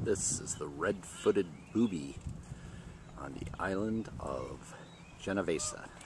This is the red-footed booby on the island of Genovesa.